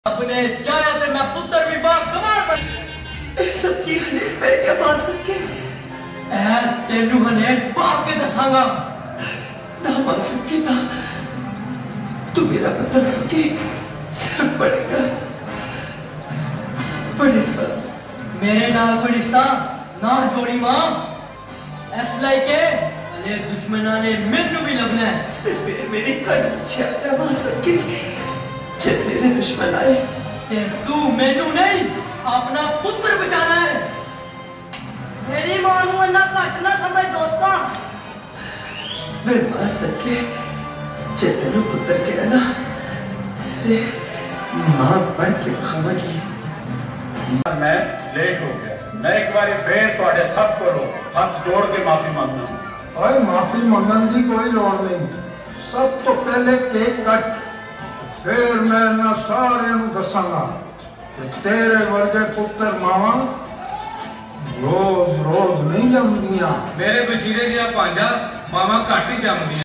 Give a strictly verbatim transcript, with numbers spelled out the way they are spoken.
अपने चाहे तो मैं पुत्र भी बाप कमार पर सबकी हने पे क्या बात सके ऐ तेनू हने बाप के दसांगा ना बात सके ना तू मेरा पुत्र के सर पड़ेगा पड़ेगा मेरे नाल कोई रिश्ता ना जोड़ी मां ऐस लाइके अले दुश्मना ने मेनू भी लगना है ते फिर मेरी कड़ चाचा बात सके जब तेरे दुश्मन आए ते तू मेनू नहीं अपना पुत्र बचाना है मेरी मां नू अन्ना घट ना समझ दोस्ता वे बात सके जब तेरे पुत्र के है ना ते मां पढ़ के खावेगी मैं लेट हो गया मैं एक बार फिर थोड़े सब को हाथ जोड़ के माफी मांगना ओए माफी मंगन की कोई लोड़ नहीं सब तो पहले केक कट फिर मैं ना सारे दसांगा तेरे वर्गे पुत्र मावा रोज रोज नहीं जमदियां मेरे बशीरे जी भांजा मावा घट ही जमदी।